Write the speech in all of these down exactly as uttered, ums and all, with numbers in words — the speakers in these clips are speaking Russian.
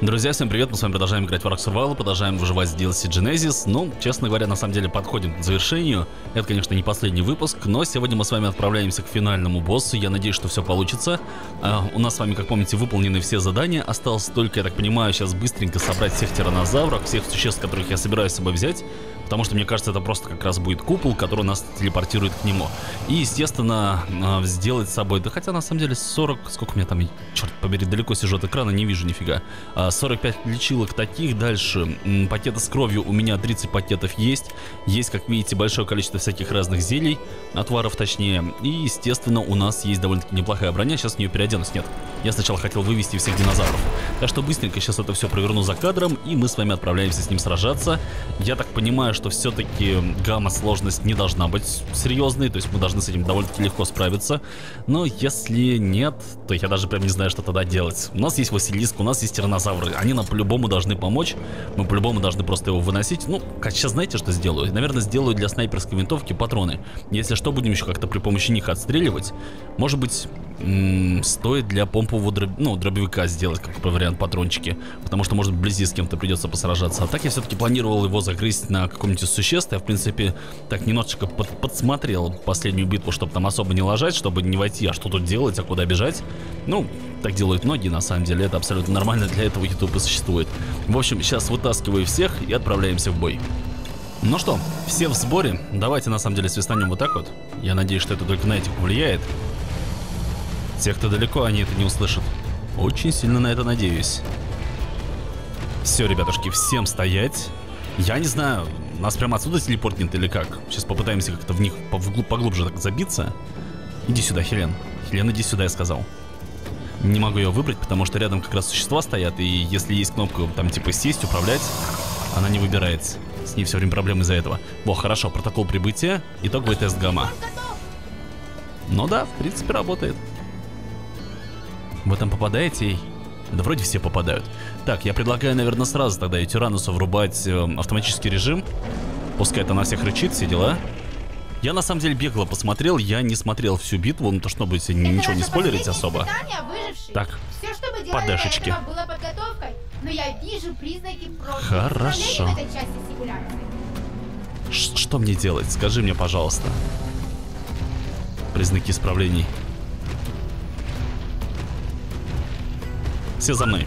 Друзья, всем привет, мы с вами продолжаем играть в Ark Survival, продолжаем выживать с ди эл си Genesis. Ну, честно говоря, на самом деле подходим к завершению. Это, конечно, не последний выпуск, но сегодня мы с вами отправляемся к финальному боссу. Я надеюсь, что все получится. А, у нас с вами, как помните, выполнены все задания. Осталось только, я так понимаю, сейчас быстренько собрать всех тираннозавров, всех существ, которых я собираюсь с собой взять. Потому что, мне кажется, это просто как раз будет купол, который нас телепортирует к нему. И, естественно, сделать с собой... Да хотя, на самом деле, сорок... Сколько у меня там... Черт побери, далеко сижу от экрана, не вижу нифига. сорок пять лечилок таких. Дальше пакеты с кровью. У меня тридцать пакетов есть. Есть, как видите, большое количество всяких разных зелий. Отваров, точнее. И, естественно, у нас есть довольно-таки неплохая броня. Сейчас в нее переоденусь. Нет. Я сначала хотел вывести всех динозавров. Так что быстренько сейчас это все проверну за кадром. И мы с вами отправляемся с ним сражаться. Я так понимаю, что все-таки гамма-сложность не должна быть серьезной. То есть мы должны с этим довольно-таки легко справиться. Но если нет, то я даже прям не знаю, что тогда делать. У нас есть Василиск, у нас есть тираннозавры. Они нам по-любому должны помочь. Мы по-любому должны просто его выносить. Ну, сейчас знаете, что сделаю? Наверное, сделаю для снайперской винтовки патроны. Если что, будем еще как-то при помощи них отстреливать. Может быть, м-м, стоит для помпового дроб... ну, дробовика сделать как вариант патрончики. Потому что, может, вблизи с кем-то придется посражаться. А так я все-таки планировал его загрызть на каком-нибудь существе. Я, в принципе, так немножечко под подсмотрел последнюю битву, чтобы там особо не ложать, чтобы не войти, а что тут делать, а куда бежать. Ну, так делают многие, на самом деле. Это абсолютно нормально, для этого YouTube и существует. В общем, сейчас вытаскиваю всех и отправляемся в бой. Ну что, все в сборе. Давайте, на самом деле, свистанем вот так вот. Я надеюсь, что это только на этих повлияет. Те, кто далеко, они это не услышат. Очень сильно на это надеюсь. Все, ребятушки, всем стоять. Я не знаю, нас прямо отсюда телепортнет или как? Сейчас попытаемся как-то в них поглуб, поглубже так забиться. Иди сюда, Хелен. Хелен, иди сюда, я сказал. Не могу ее выбрать, потому что рядом как раз существа стоят. И если есть кнопка там типа сесть, управлять, она не выбирается. С ней все время проблемы из-за этого. Во, хорошо, протокол прибытия. Итоговый тест гамма. Ну да, в принципе, работает. Вы там попадаете? Да вроде все попадают. Так, я предлагаю, наверное, сразу тогда и Тиранусу врубать э, автоматический режим. Пускай это на всех рычит, все дела. Я на самом деле бегло посмотрел, я не смотрел всю битву, ну то чтобы ничего не спойлерить особо. Так, подашечки. Но я вижу признаки хорошо. Что мне делать? Скажи мне, пожалуйста. Признаки исправлений. Все за мной.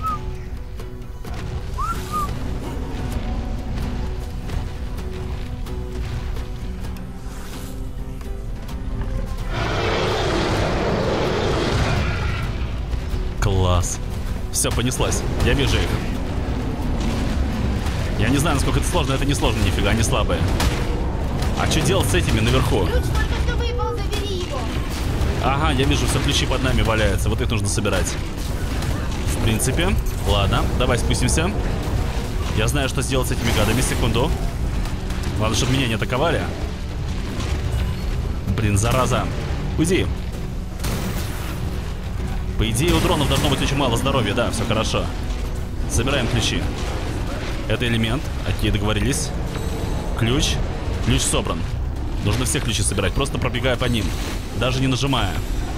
Класс. Все, понеслась. Я вижу их. Я не знаю, насколько это сложно. Это не сложно, нифига, они слабые. А что делать с этими наверху? Ага, я вижу, все ключи под нами валяются. Вот их нужно собирать. В принципе. Ладно, давай спустимся. Я знаю, что сделать с этими гадами. Секунду. Ладно, чтобы меня не атаковали. Блин, зараза. Уйди. По идее, у дронов должно быть очень мало здоровья. Да, все хорошо. Забираем ключи. Это элемент. Окей, договорились. Ключ. Ключ собран. Нужно все ключи собирать, просто пробегая по ним. Даже не нажимая.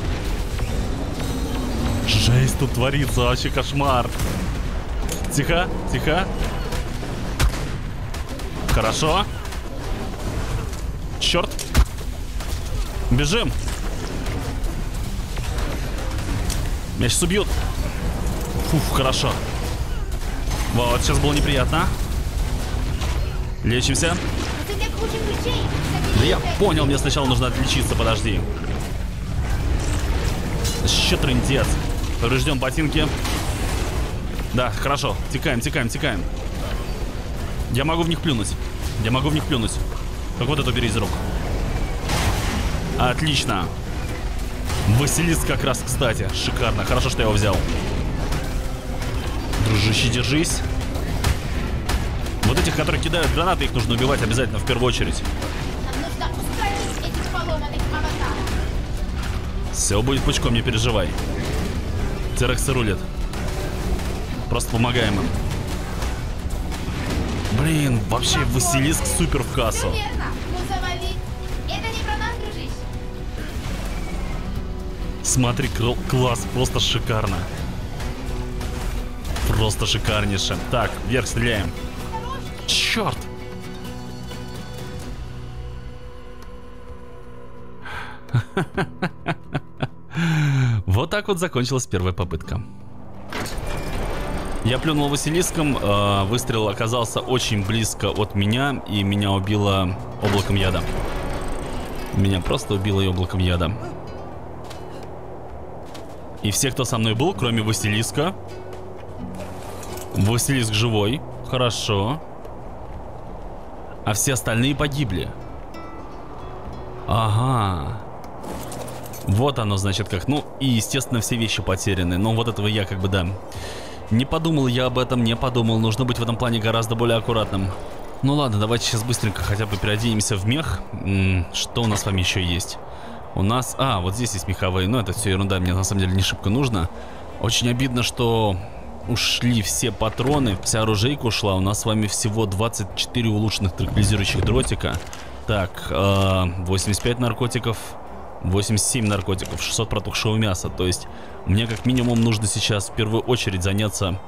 Жесть тут творится, вообще кошмар. Тихо, тихо. Хорошо. Черт. Бежим. Меня сейчас убьют. Фуф, хорошо. Вот, сейчас было неприятно. Лечимся. Да я понял, мне сначала нужно отличиться, подожди. Еще трындец. Поврежден ботинки. Да, хорошо. Текаем, текаем, текаем. Я могу в них плюнуть. Я могу в них плюнуть. Так вот это бери из рук. Отлично. Василиск как раз, кстати. Шикарно. Хорошо, что я его взял. Дружище, держись. Вот этих, которые кидают гранаты, их нужно убивать обязательно в первую очередь. Все будет пучком, не переживай. Терексы рулит. Просто помогаем им. Блин, вообще Василиск супер в кассу. Смотри, класс, просто шикарно. Просто шикарнейше. Так, вверх стреляем. Черт! Вот так вот закончилась первая попытка. Я плюнул Василиском, э, выстрел оказался очень близко от меня, и меня убило облаком яда. Меня просто убило и облаком яда. И все, кто со мной был, кроме Василиска. Василиск живой, хорошо. А все остальные погибли. Ага. Вот оно, значит, как. Ну, и, естественно, все вещи потеряны. Но вот этого я как бы, да... Не подумал я об этом, не подумал. Нужно быть в этом плане гораздо более аккуратным. Ну ладно, давайте сейчас быстренько хотя бы переоденемся в мех. М-м, что у нас с вами еще есть? У нас... А, вот здесь есть меховые. Но это все ерунда, мне на самом деле не шибко нужно. Очень обидно, что ушли все патроны. Вся оружейка ушла. У нас с вами всего двадцать четыре улучшенных транквилизирующих дротика. Так, э, восемьдесят пять наркотиков... восемьдесят семь наркотиков, шестьсот протухшего мяса. То есть мне как минимум нужно сейчас в первую очередь заняться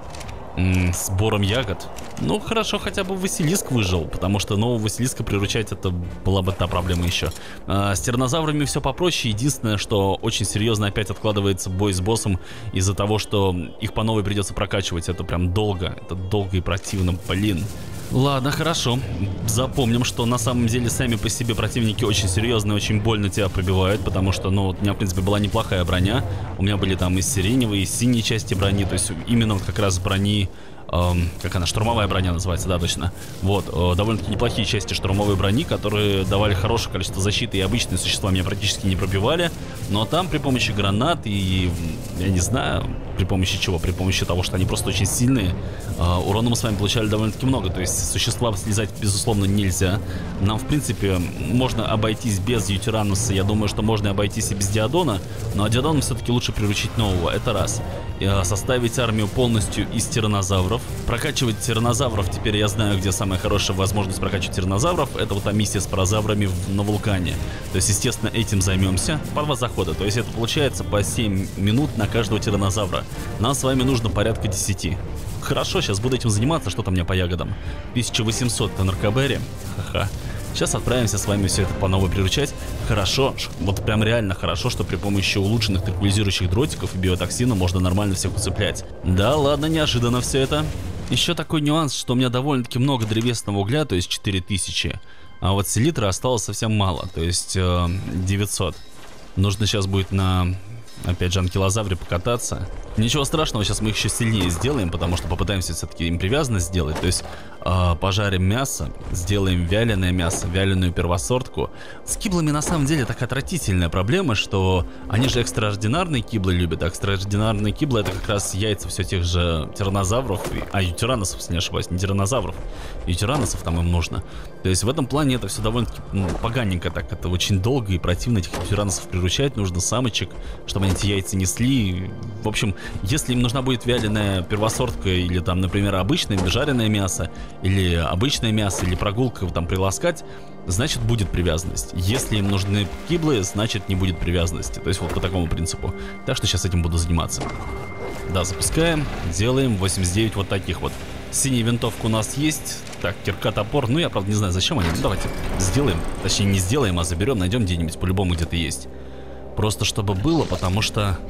м, сбором ягод. Ну хорошо, хотя бы Василиск выжил, потому что нового Василиска приручать — это была бы та проблема еще. А, с тираннозаврами все попроще. Единственное, что очень серьезно опять откладывается бой с боссом из-за того, что их по новой придется прокачивать. Это прям долго, это долго и противно, блин. Ладно, хорошо. Запомним, что на самом деле сами по себе противники очень серьезные, очень больно тебя пробивают, потому что, ну, вот у меня, в принципе, была неплохая броня. У меня были там и сиреневые, и синие части брони, то есть именно вот как раз брони... Эм, как она, штурмовая броня называется, да, точно. Вот, э, довольно-таки неплохие части штурмовой брони, которые давали хорошее количество защиты, и обычные существа меня практически не пробивали. Но там при помощи гранат и, я не знаю, при помощи чего, при помощи того, что они просто очень сильные, э, урона мы с вами получали довольно-таки много. То есть существа слезать, безусловно, нельзя. Нам, в принципе, можно обойтись без Ютирануса, я думаю, что можно обойтись и без Диадона, но Диадоном все-таки лучше приручить нового, это раз. Э, составить армию полностью из тираннозавров. Прокачивать тираннозавров, теперь я знаю, где самая хорошая возможность прокачивать тираннозавров. Это вот та миссия с паразаврами в, на вулкане. То есть, естественно, этим займемся по два захода. То есть это получается по семь минут на каждого тираннозавра. Нам с вами нужно порядка десяти. Хорошо, сейчас буду этим заниматься. Что там у меня по ягодам? тысяча восемьсот на наркобере. Ха-ха. Сейчас отправимся с вами все это по новой приручать. Хорошо, вот прям реально хорошо, что при помощи улучшенных транквилизирующих дротиков и биотоксина можно нормально всех уцеплять. Да ладно, неожиданно все это. Еще такой нюанс, что у меня довольно-таки много древесного угля, то есть четыре тысячи. А вот селитры осталось совсем мало, то есть э, девятьсот. Нужно сейчас будет на... опять же, анкилозавре покататься. Ничего страшного, сейчас мы их еще сильнее сделаем, потому что попытаемся все-таки им привязанность сделать. То есть э, пожарим мясо, сделаем вяленое мясо, вяленую первосортку. С киблами на самом деле такая отвратительная проблема, что они же экстраординарные киблы любят. А экстраординарные киблы — это как раз яйца все тех же тираннозавров, а ютираносов, если не ошибаюсь, не тираннозавров. Ютираносов там им нужно. То есть в этом плане это все довольно-таки ну, поганенько так. Это очень долго и противно этих ютираносов приручать. Нужно самочек, чтобы они эти яйца несли. В общем, если им нужна будет вяленая первосортка или там, например, обычное жареное мясо, или обычное мясо, или прогулка там приласкать, значит будет привязанность. Если им нужны киблы, значит не будет привязанности. То есть вот по такому принципу. Так что сейчас этим буду заниматься. Да, запускаем, делаем восемьдесят девять вот таких вот. Синяя винтовка у нас есть. Так, кирка, топор. Ну я правда не знаю, зачем они. Ну давайте сделаем. Точнее не сделаем, а заберем, найдем где-нибудь, по-любому где-то есть. Просто чтобы было, потому что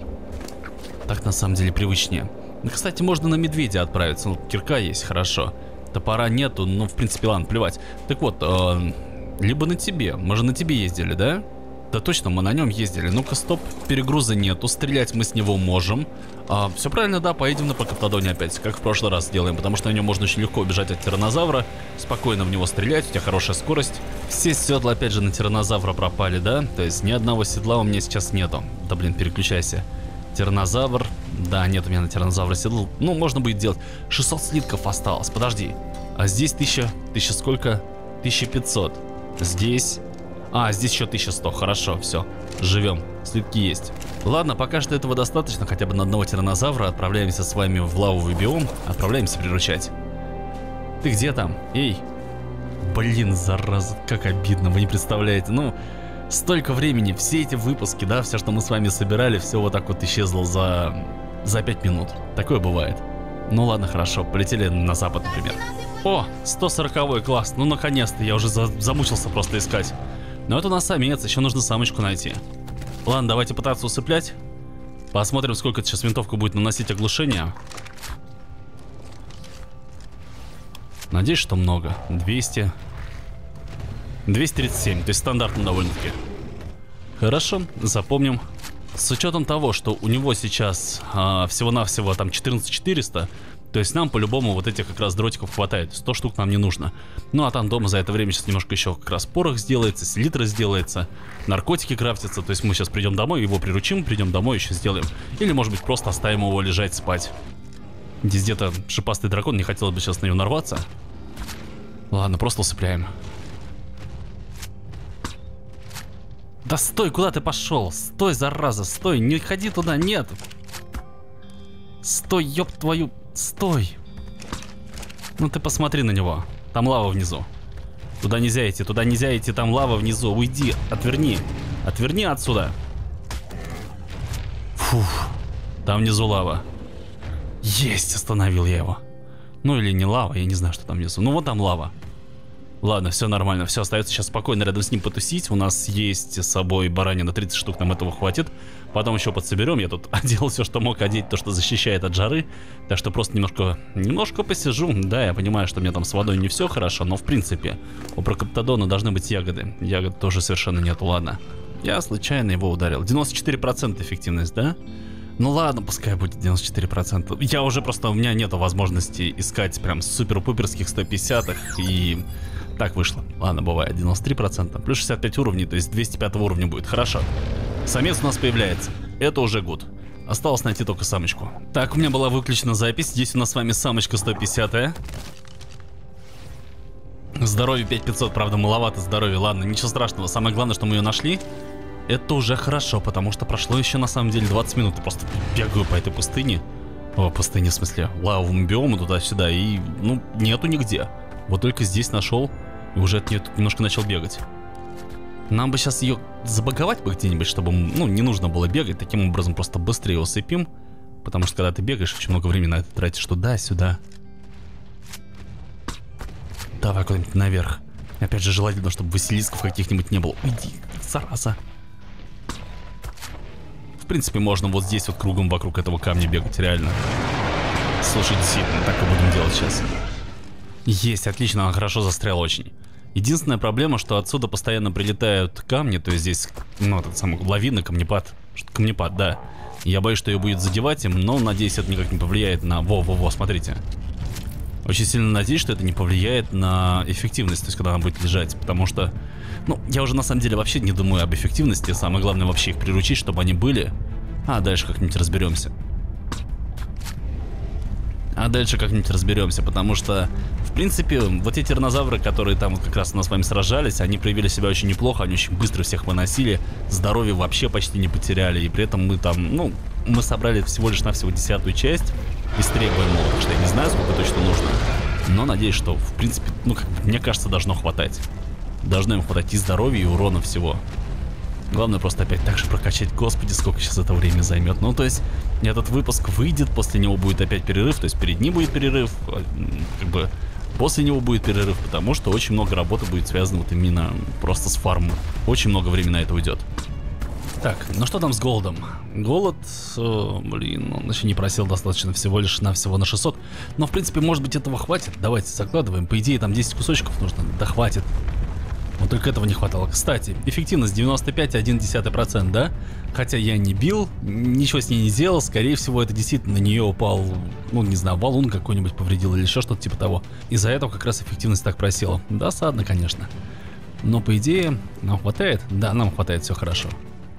так на самом деле привычнее. Ну, кстати, можно на медведя отправиться. Ну, кирка есть, хорошо. Топора нету, ну, в принципе, ладно, плевать. Так вот, э, либо на тебе. Мы же на тебе ездили, да? Да точно, мы на нем ездили. Ну-ка, стоп, перегруза нету, стрелять мы с него можем. А, все правильно, да, поедем на Покатодоне опять, как в прошлый раз сделаем, потому что на нем можно очень легко убежать от тираннозавра, спокойно в него стрелять, у тебя хорошая скорость. Все седла опять же на тираннозавра пропали, да? То есть ни одного седла у меня сейчас нету. Да блин, переключайся. Тираннозавр. Да, нет у меня на тираннозавра седл. Ну, можно будет делать. шестьсот слитков осталось, подожди. А здесь тысяча, тысяча сколько? тысяча пятьсот. Здесь... А, здесь еще тысяча сто, хорошо, все, живем, слитки есть. Ладно, пока что этого достаточно, хотя бы на одного тираннозавра. Отправляемся с вами в лавовый биом, отправляемся приручать. Ты где там? Эй! Блин, зараза, как обидно, вы не представляете, ну... Столько времени, все эти выпуски, да, все, что мы с вами собирали, все вот так вот исчезло за... за пять минут. Такое бывает. Ну ладно, хорошо, полетели на запад, например. О, сто сороковой класс, ну наконец-то, я уже за замучился просто искать. Но это у нас самец, еще нужно самочку найти. Ладно, давайте пытаться усыплять. Посмотрим, сколько сейчас винтовка будет наносить оглушение. Надеюсь, что много. двести. двести тридцать семь, то есть стандартно довольно-таки. Хорошо, запомним. С учетом того, что у него сейчас а, всего-навсего там четырнадцать четыреста, то есть нам по-любому вот этих как раз дротиков хватает. сто штук нам не нужно. Ну а там дома за это время сейчас немножко еще как раз порох сделается, селитра сделается, наркотики крафтятся. То есть мы сейчас придем домой, его приручим, придем домой, еще сделаем. Или может быть просто оставим его лежать спать. Здесь где-то шипастый дракон, не хотелось бы сейчас на него нарваться. Ладно, просто усыпляем. Да стой, куда ты пошел? Стой, зараза, стой, не ходи туда, нет. Стой, ёб твою, стой. Ну ты посмотри на него, там лава внизу. Туда нельзя идти, туда нельзя идти, там лава внизу, уйди, отверни. Отверни отсюда. Фух, там внизу лава. Есть, остановил я его. Ну или не лава, я не знаю, что там внизу. Ну вот там лава. Ладно, все нормально, все, остается сейчас спокойно рядом с ним потусить. У нас есть с собой баранина, тридцать штук, нам этого хватит. Потом еще подсоберем, я тут одел все, что мог одеть, то, что защищает от жары. Так что просто немножко, немножко посижу. Да, я понимаю, что у меня там с водой не все хорошо, но в принципе у прокоптодона должны быть ягоды. Ягод тоже совершенно нету, ладно. Я случайно его ударил. девяносто четыре процента эффективность, да? Ну ладно, пускай будет девяносто четыре процента. Я уже просто, у меня нету возможности искать прям супер-пуперских сто пятидесятых и... Так вышло. Ладно, бывает. девяносто три процента. Плюс шестьдесят пять уровней, то есть двести пятого уровня будет. Хорошо. Самец у нас появляется. Это уже гуд. Осталось найти только самочку. Так, у меня была выключена запись. Здесь у нас с вами самочка сто пятидесятая. Здоровье пять тысяч пятьсот, правда, маловато здоровья. Ладно, ничего страшного. Самое главное, что мы ее нашли. Это уже хорошо, потому что прошло еще на самом деле двадцать минут. Я просто бегаю по этой пустыне. О, пустыне в смысле. Лавовому биому туда-сюда. И, ну, нету нигде. Вот только здесь нашел. И уже от нее тут немножко начал бегать. Нам бы сейчас ее забаговать бы где-нибудь, чтобы, ну, не нужно было бегать. Таким образом просто быстрее усыпим. Потому что когда ты бегаешь, очень много времени на это тратишь туда-сюда. Давай куда-нибудь наверх. Опять же, желательно, чтобы василисков каких-нибудь не было. Уйди, зараза. В принципе, можно вот здесь вот кругом вокруг этого камня бегать, реально. Слушай, действительно, так и будем делать сейчас. Есть, отлично, она хорошо застряла очень. Единственная проблема, что отсюда постоянно прилетают камни, то есть здесь, ну, этот самый лавина, камнепад. Камнепад, да. Я боюсь, что ее будет задевать им, но надеюсь, это никак не повлияет на... Во-во-во, смотрите. Очень сильно надеюсь, что это не повлияет на эффективность, то есть когда она будет лежать, потому что... Ну, я уже на самом деле вообще не думаю об эффективности, самое главное вообще их приручить, чтобы они были. А дальше как-нибудь разберемся. А дальше как-нибудь разберемся, потому что, в принципе, вот те тираннозавры, которые там вот как раз у нас с вами сражались, они проявили себя очень неплохо, они очень быстро всех выносили, здоровье вообще почти не потеряли, и при этом мы там, ну, мы собрали всего лишь навсего десятую часть из требуемого, потому что я не знаю, сколько точно нужно, но надеюсь, что, в принципе, ну, как, мне кажется, должно хватать. Должно им хватать и здоровья, и урона всего. Главное просто опять так же прокачать. Господи, сколько сейчас это время займет. Ну, то есть, этот выпуск выйдет, после него будет опять перерыв. То есть, перед ним будет перерыв, как бы после него будет перерыв, потому что очень много работы будет связано вот именно просто с фармом. Очень много времени на это уйдет. Так, ну что там с голодом? Голод, о, блин, он еще не просел достаточно, всего лишь навсего на шестьсот. Но, в принципе, может быть, этого хватит. Давайте закладываем. По идее, там десять кусочков нужно. Да хватит. Вот только этого не хватало. Кстати, эффективность девяносто пять целых одна десятая процента, да? Хотя я не бил, ничего с ней не сделал. Скорее всего, это действительно на нее упал, ну, не знаю, валун какой-нибудь повредил или еще что-то типа того. Из-за этого как раз эффективность так просела. Досадно, конечно. Но, по идее, нам хватает? Да, нам хватает, все хорошо.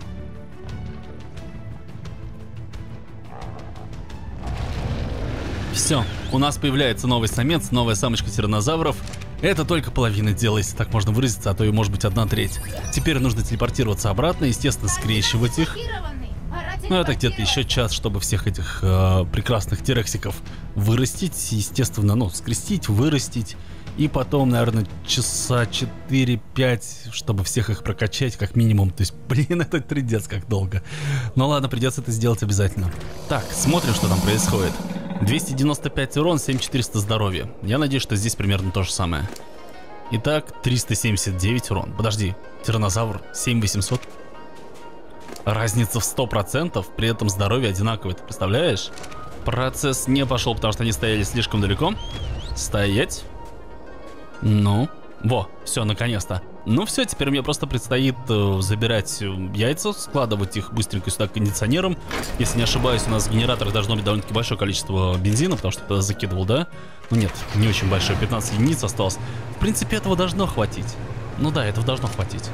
Все, у нас появляется новый самец, новая самочка тираннозавров. Это только половина дела, если так можно выразиться, а то и может быть одна треть. Теперь нужно телепортироваться обратно, естественно, скрещивать их. Ну, это где-то еще час, чтобы всех этих э, прекрасных терексиков вырастить. Естественно, ну, скрестить, вырастить. И потом, наверное, часа четыре-пять, чтобы всех их прокачать, как минимум. То есть, блин, это трындец как долго. Ну ладно, придется это сделать обязательно. Так, смотрим, что там происходит. двести девяносто пять урон, семь тысяч четыреста здоровья. Я надеюсь, что здесь примерно то же самое. Итак, триста семьдесят девять урон. Подожди, тираннозавр семь тысяч восемьсот. Разница в сто процентов, при этом здоровье одинаковое, ты представляешь? Процесс не пошел, потому что они стояли слишком далеко. Стоять. Ну, во, все, наконец-то. Ну все, теперь мне просто предстоит э, забирать яйца, складывать их быстренько сюда кондиционером. Если не ошибаюсь, у нас в генераторах должно быть довольно-таки большое количество бензина, потому что я закидывал, да? Ну нет, не очень большое, пятнадцать единиц осталось. В принципе, этого должно хватить. Ну да, этого должно хватить.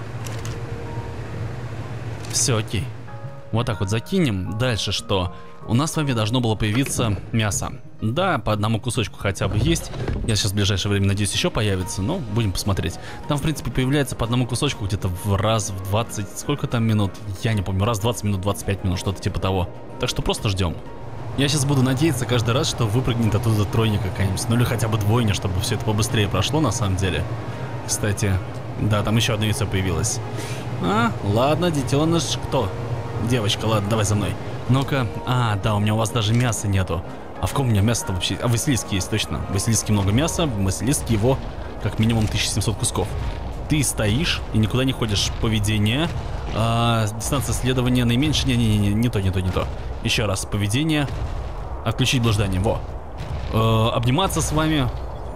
Все, окей. Вот так вот закинем. Дальше что? У нас с вами должно было появиться мясо. Да, по одному кусочку хотя бы есть. Я сейчас в ближайшее время, надеюсь, еще появится. Но будем посмотреть. Там, в принципе, появляется по одному кусочку где-то в раз в двадцать... Сколько там минут? Я не помню. Раз в двадцать минут, двадцать пять минут, что-то типа того. Так что просто ждем. Я сейчас буду надеяться каждый раз, что выпрыгнет оттуда тройня какая-нибудь. Ну или хотя бы двойня, чтобы все это побыстрее прошло на самом деле. Кстати, да, там еще одно яйцо появилось. А, ладно, детеныш, кто? Девочка, ладно, давай за мной. Ну-ка, а, да, у меня у вас даже мяса нету. А в ком у меня мясо-то вообще? А в Василиске есть, точно. В Василиске много мяса, в Василиске его как минимум тысяча семьсот кусков. Ты стоишь и никуда не ходишь. Поведение, а, дистанция следования наименьше, не-не-не, не то, не то, не то. Еще раз, поведение, отключить блуждание, во. Э, обниматься с вами.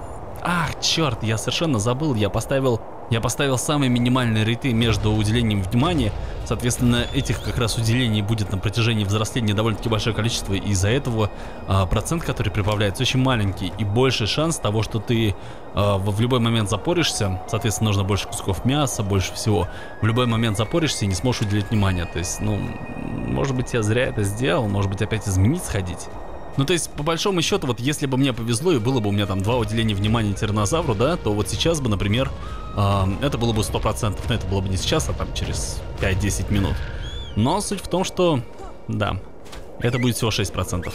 Ах, черт, я совершенно забыл, я поставил... Я поставил самые минимальные рейты между уделением внимания. Соответственно, этих как раз уделений будет на протяжении взросления довольно-таки большое количество. И из-за этого а, процент, который прибавляется, очень маленький. И больше шанс того, что ты а, в, в любой момент запоришься. Соответственно, нужно больше кусков мяса, больше всего. В любой момент запоришься и не сможешь уделить внимание. То есть, ну, может быть, я зря это сделал. Может быть, опять изменить сходить. Ну, то есть, по большому счету, вот если бы мне повезло и было бы у меня там два уделения внимания тираннозавру, да, то вот сейчас бы, например, э, это было бы сто процентов. Но это было бы не сейчас, а там через пять-десять минут. Но суть в том, что, да, это будет всего шесть процентов.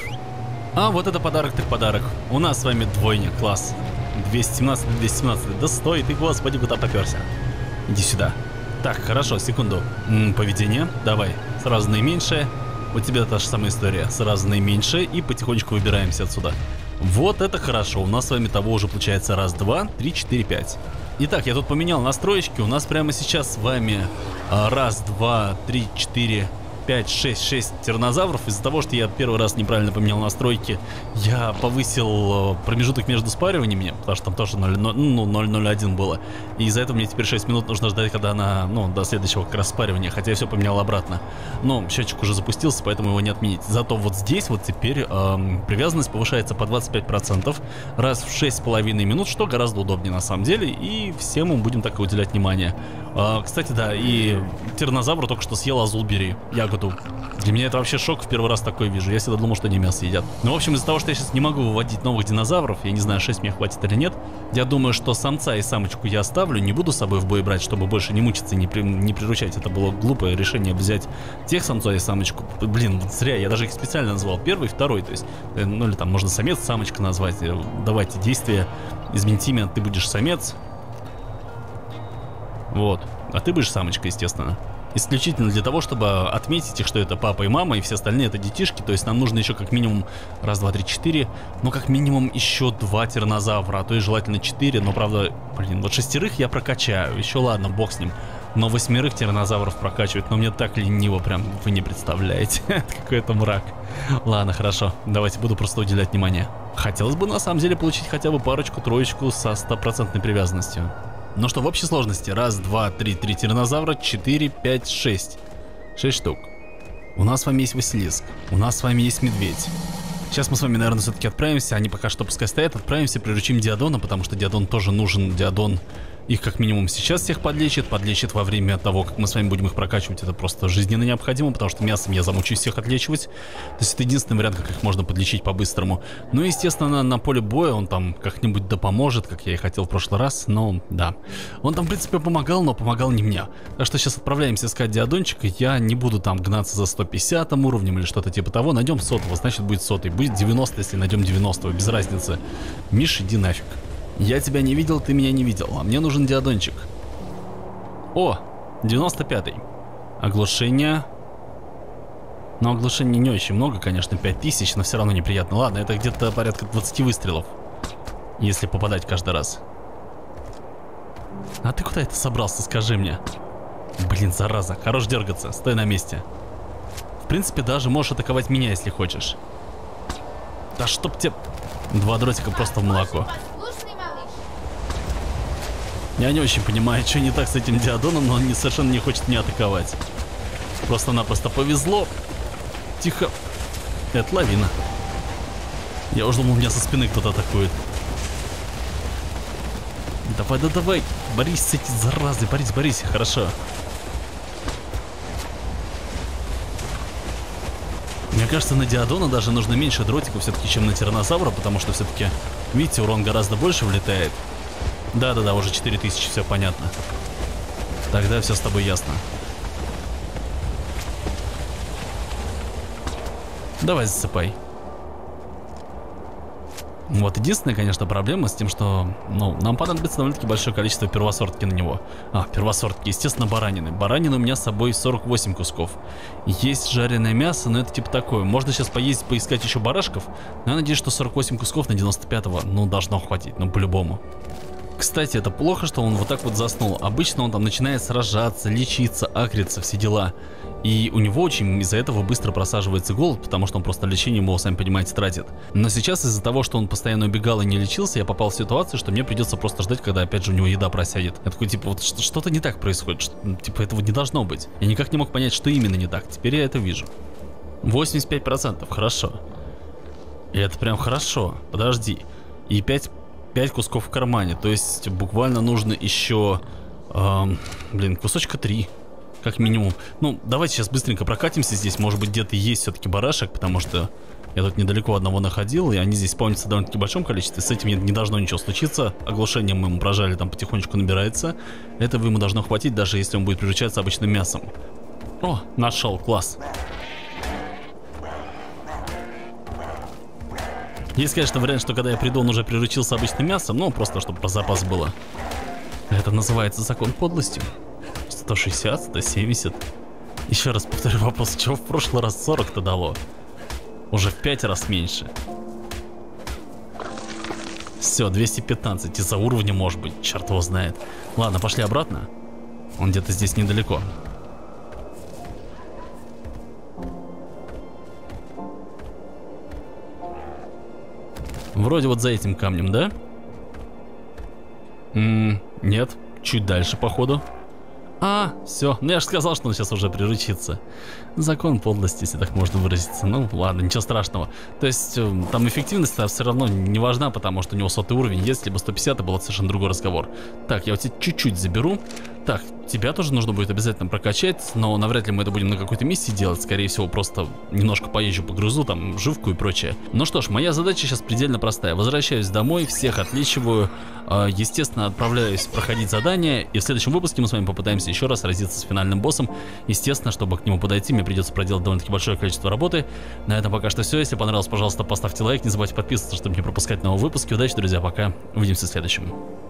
А вот это подарок так подарок. У нас с вами двойня, класс. двести семнадцать, двести семнадцать. Да стой, ты, господи, куда поперся? Иди сюда. Так, хорошо, секунду. М-м, поведение, давай, сразу наименьшее. У тебя та же самая история, сразу наименьшее, и потихонечку выбираемся отсюда. Вот это хорошо, у нас с вами того уже получается раз, два, три, четыре, пять. Итак, я тут поменял настроечки, у нас прямо сейчас с вами а, раз, два, три, четыре, пять, шесть, шесть тираннозавров. Из-за того, что я первый раз неправильно поменял настройки, я повысил промежуток между спариваниями, потому что там тоже ноль ноль один было. И из-за этого мне теперь шесть минут нужно ждать, когда она, ну, до следующего как раз спаривания, хотя я все поменял обратно. Но счетчик уже запустился, поэтому его не отменить. Зато вот здесь вот теперь эм, привязанность повышается по двадцать пять процентов раз в шесть с половиной минут, что гораздо удобнее на самом деле, и всем мы будем так и уделять внимание. Э, кстати, да, и тираннозавр только что съел азулбери, ягоду. Для меня это вообще шок, в первый раз такой вижу. Я всегда думал, что они мясо едят. Ну, в общем, из-за того, что я сейчас не могу выводить новых динозавров, я не знаю, шесть мне хватит или нет, я думаю, что самца и самочку я оставлю, не буду с собой в бой брать, чтобы больше не мучиться и не, при... не приручать. Это было глупое решение взять тех самцов и самочку. Блин, зря, я даже их специально назвал. Первый, второй, то есть, ну или там можно самец, самочка назвать. Давайте действия, изменить имя, ты будешь самец. Вот, а ты будешь самочка, естественно. Исключительно для того, чтобы отметить их, что это папа и мама, и все остальные это детишки. То есть нам нужно еще как минимум раз, два, три, четыре, но как минимум еще два тираннозавра, а то и желательно четыре. Но правда, блин, вот шестерых я прокачаю, еще ладно, бог с ним. Но восьмерых тираннозавров прокачивать, но мне так лениво, прям вы не представляете. Какой-то мрак. Ладно, хорошо, давайте буду просто уделять внимание. Хотелось бы на самом деле получить хотя бы парочку, троечку со стопроцентной привязанностью. Ну что, в общей сложности, раз, два, три, три тираннозавра, четыре, пять, шесть. Шесть штук. У нас с вами есть Василиск, у нас с вами есть медведь. Сейчас мы с вами, наверное, все-таки отправимся, они пока что пускай стоят, отправимся, приручим Диадона, потому что Диадон тоже нужен, Диадон их как минимум сейчас всех подлечит, подлечит во время того, как мы с вами будем их прокачивать, это просто жизненно необходимо, потому что мясом я замучусь всех отлечивать. То есть это единственный вариант, как их можно подлечить по-быстрому. Ну и, естественно, на, на поле боя он там как-нибудь да поможет, как я и хотел в прошлый раз, но да. Он там, в принципе, помогал, но помогал не мне. Так что сейчас отправляемся искать Диадончика, я не буду там гнаться за сто пятидесятым уровнем или что-то типа того, найдем сотого, значит будет сотый, будет девяносто, если найдем девяностого, без разницы. Миш, иди нафиг. Я тебя не видел, ты меня не видел, а мне нужен Диадончик. О, девяносто пятый. Оглушение. Но оглушений не очень много, конечно, пять тысяч, но все равно неприятно. Ладно, это где-то порядка двадцати выстрелов, если попадать каждый раз. А ты куда это собрался, скажи мне? Блин, зараза, хорош дергаться, стой на месте. В принципе, даже можешь атаковать меня, если хочешь. Да чтоб тебе... Два дротика просто в молоко. Я не очень понимаю, что не так с этим Диадоном, но он не, совершенно не хочет меня атаковать. Просто-напросто повезло. Тихо. Это лавина. Я уже думал, меня со спины кто-то атакует. Давай, да давай. Борись с этим заразой. Борись, борись. Хорошо. Мне кажется, на Диадона даже нужно меньше дротиков все-таки, чем на Тираннозавра, потому что все-таки, видите, урон гораздо больше влетает. Да-да-да, уже четыре тысячи, все понятно. Тогда все с тобой ясно. Давай засыпай. Вот, единственная, конечно, проблема с тем, что, ну, нам понадобится довольно-таки большое количество первосортки на него. А, первосортки, естественно, баранины. Баранины у меня с собой сорок восемь кусков. Есть жареное мясо, но это типа такое. Можно сейчас поездить, поискать еще барашков. Но я надеюсь, что сорок восемь кусков на девяносто пятого, ну, должно хватить, ну, по-любому. Кстати, это плохо, что он вот так вот заснул. Обычно он там начинает сражаться, лечиться, акриться, все дела. И у него очень из-за этого быстро просаживается голод, потому что он просто лечение его, сами понимаете, тратит. Но сейчас из-за того, что он постоянно убегал и не лечился, я попал в ситуацию, что мне придется просто ждать, когда опять же у него еда просядет. Я такой, типа, вот что-то не так происходит, что, типа, этого не должно быть. Я никак не мог понять, что именно не так. Теперь я это вижу. восемьдесят пять процентов, хорошо. И это прям хорошо. Подожди. И пять... пять кусков в кармане, то есть буквально нужно еще, эм, блин, кусочка три, как минимум. Ну, давайте сейчас быстренько прокатимся здесь, может быть где-то есть все-таки барашек, потому что я тут недалеко одного находил, и они здесь спавнятся в довольно-таки большом количестве, с этим не должно ничего случиться, оглушением мы ему прожали, там потихонечку набирается, этого ему должно хватить, даже если он будет приручаться обычным мясом. О, нашел, класс. Есть, конечно, вариант, что когда я приду, он уже приручился обычным мясом, но просто чтобы про запас было. Это называется закон подлости. сто шестьдесят, сто семьдесят. Еще раз повторю вопрос, чего в прошлый раз сорок-то дало? Уже в пять раз меньше. Все, двести пятнадцать. Из-за уровня может быть, черт его знает. Ладно, пошли обратно. Он где-то здесь недалеко. Вроде вот за этим камнем, да? М-м, нет, чуть дальше, походу. А, все, ну я же сказал, что он сейчас уже приручится. Закон подлости, если так можно выразиться. Ну ладно, ничего страшного. То есть там эффективность все равно не важна, потому что у него сотый уровень. Если бы сто пятьдесят, это был совершенно другой разговор. Так, я вот тебя чуть-чуть заберу. Так, тебя тоже нужно будет обязательно прокачать, но навряд ли мы это будем на какой-то миссии делать. Скорее всего, просто немножко поезжу, погрызу, там, живку и прочее. Ну что ж, моя задача сейчас предельно простая. Возвращаюсь домой, всех отличиваю, естественно, отправляюсь проходить задания, и в следующем выпуске мы с вами попытаемся еще раз сразиться с финальным боссом. Естественно, чтобы к нему подойти, мне придется проделать довольно-таки большое количество работы. На этом пока что все. Если понравилось, пожалуйста, поставьте лайк, не забывайте подписываться, чтобы не пропускать новые выпуски. Удачи, друзья, пока. Увидимся в следующем.